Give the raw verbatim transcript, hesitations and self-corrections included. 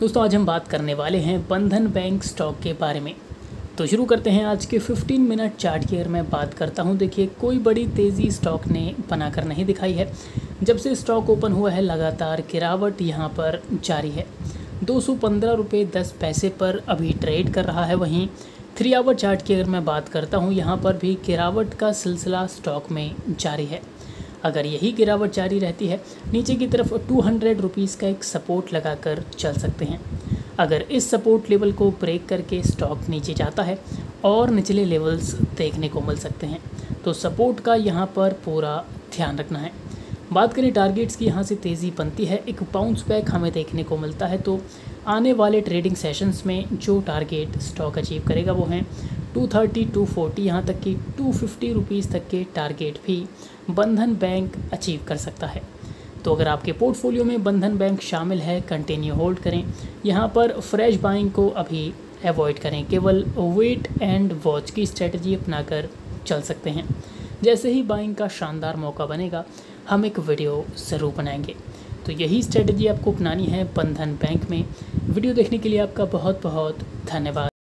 दोस्तों आज हम बात करने वाले हैं बंधन बैंक स्टॉक के बारे में। तो शुरू करते हैं आज के पंद्रह मिनट चार्ट की। अगर मैं बात करता हूं, देखिए कोई बड़ी तेज़ी स्टॉक ने बनाकर नहीं दिखाई है। जब से स्टॉक ओपन हुआ है लगातार गिरावट यहां पर जारी है। दो सौ पंद्रह रुपये दस पैसे पर अभी ट्रेड कर रहा है। वहीं थ्री आवर चार्ट की अगर मैं बात करता हूँ, यहाँ पर भी गिरावट का सिलसिला स्टॉक में जारी है। अगर यही गिरावट जारी रहती है, नीचे की तरफ टू हंड्रेड रुपीज़ का एक सपोर्ट लगाकर चल सकते हैं। अगर इस सपोर्ट लेवल को ब्रेक करके स्टॉक नीचे जाता है और निचले लेवल्स देखने को मिल सकते हैं, तो सपोर्ट का यहाँ पर पूरा ध्यान रखना है। बात करें टारगेट्स की, यहाँ से तेज़ी बनती है, एक बाउंस बैक हमें देखने को मिलता है। तो आने वाले ट्रेडिंग सेशंस में जो टारगेट स्टॉक अचीव करेगा वो हैं टू थर्टी, टू फोर्टी, यहाँ तक कि टू फिफ्टी रुपीज़ तक के टारगेट भी बंधन बैंक अचीव कर सकता है। तो अगर आपके पोर्टफोलियो में बंधन बैंक शामिल है, कंटिन्यू होल्ड करें। यहाँ पर फ्रेश बाइंग को अभी अवॉइड करें, केवल वेट एंड वॉच की स्ट्रेटजी अपनाकर चल सकते हैं। जैसे ही बाइंग का शानदार मौका बनेगा, हम एक वीडियो ज़रूर बनाएंगे। तो यही स्ट्रेटजी आपको अपनानी है बंधन बैंक में। वीडियो देखने के लिए आपका बहुत बहुत धन्यवाद।